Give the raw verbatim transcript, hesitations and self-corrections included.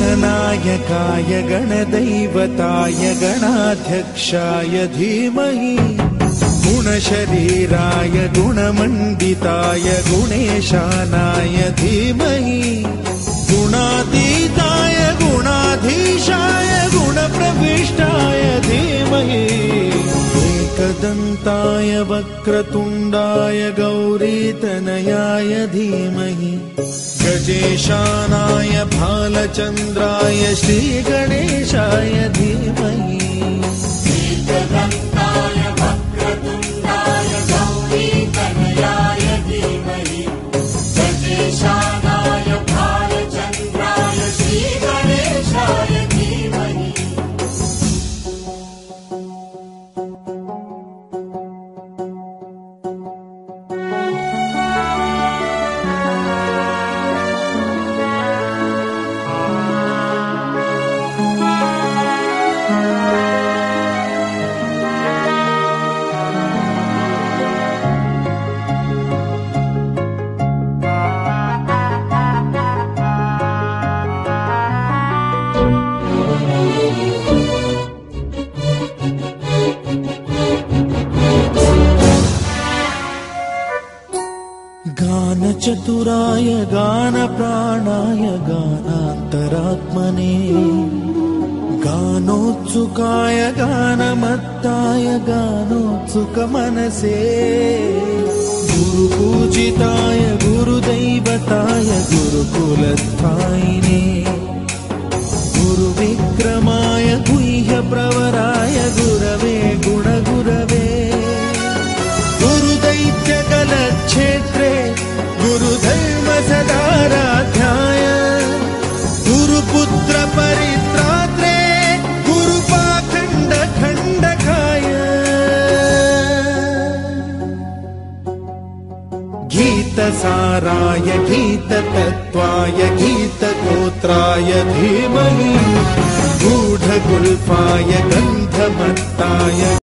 गणनायकाय गणदैवताय गणाध्यक्षाय धीमहि गुणशरीराय गुणमण्डिताय गुणेशानाय धीमहि गुणातीताय गुणाधीशाय गुणप्रविष्टाय धीमहि एकदन्ताय वक्रतुण्डाय गौरीतनयाय धीमहि गजेशानाय भालचन्द्राय श्रीगणेशाय धीमहि एकदन्ताय वक्रतुण्डाय गौरीतनयाय धीमहि गजेशानाय भालचन्द्राय श्रीगणेशाय धीमहि। गानचतुराय गानप्राणाय गानान्तरात्मने गानोत्सुकाय गानमत्ताय गानोत्सुकमनसे गुरुपूजिताय गुरुदैवताय गुरुकुलस्थायिने गुरुविक्रमाय गुह्यप्रवराय गुरवे गुणगुरवे गुरुदैत्यकलक्षेत्रे गुरुधर्म सदाराध्याय गुरुपुत्र परित्रात्रे गुरुपाखण्ड खण्डकाय गीतसाराय गीततत्त्वाय गीतगोत्राय धीमहि गूढगुल्फाय गन्धमत्ताय